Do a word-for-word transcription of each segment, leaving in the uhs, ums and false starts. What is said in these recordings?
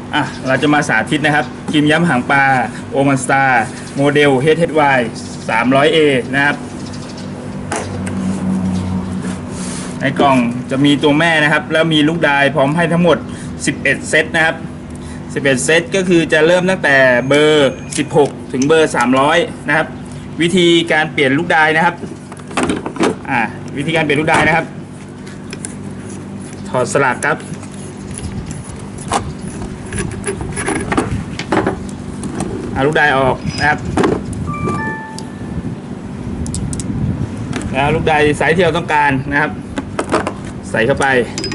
อ่ะเราจะมาสาธิตนะครับครีมย้ำหางปลาโอมันสตาร์โมเดล เอช เอช วาย สามร้อยเอ นะครับในกล่องจะมีตัวแม่นะครับแล้วมีลูกดายพร้อมให้ทั้งหมดสิบเอ็ดเซตนะครับสิบเอ็ดเซตก็คือจะเริ่มตั้งแต่เบอร์สิบหกถึงเบอร์สามร้อยนะครับวิธีการเปลี่ยนลูกดายนะครับอ่าวิธีการเปลี่ยนลูกดายนะครับถอดสลักครับเอาลูกดายออกนะครับแล้วลูกดายไซส์ที่เราต้องการนะครับใส่เข้าไป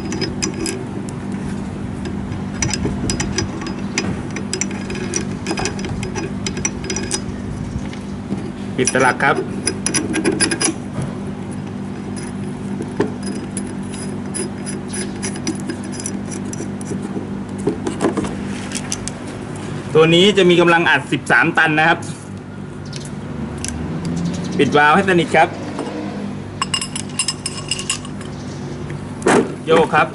ปิดสลักครับตัวนี้จะมีกำลังอัดสิบสามตันนะครับปิดวาล์วให้สนิทครับโยกครับ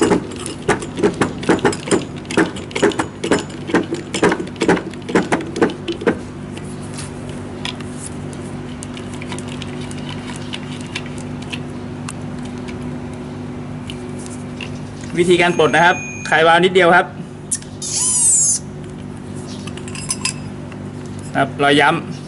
วิธีการปลดนะครับคลายวาล์วนิดเดียวครับครับรอยย้ำ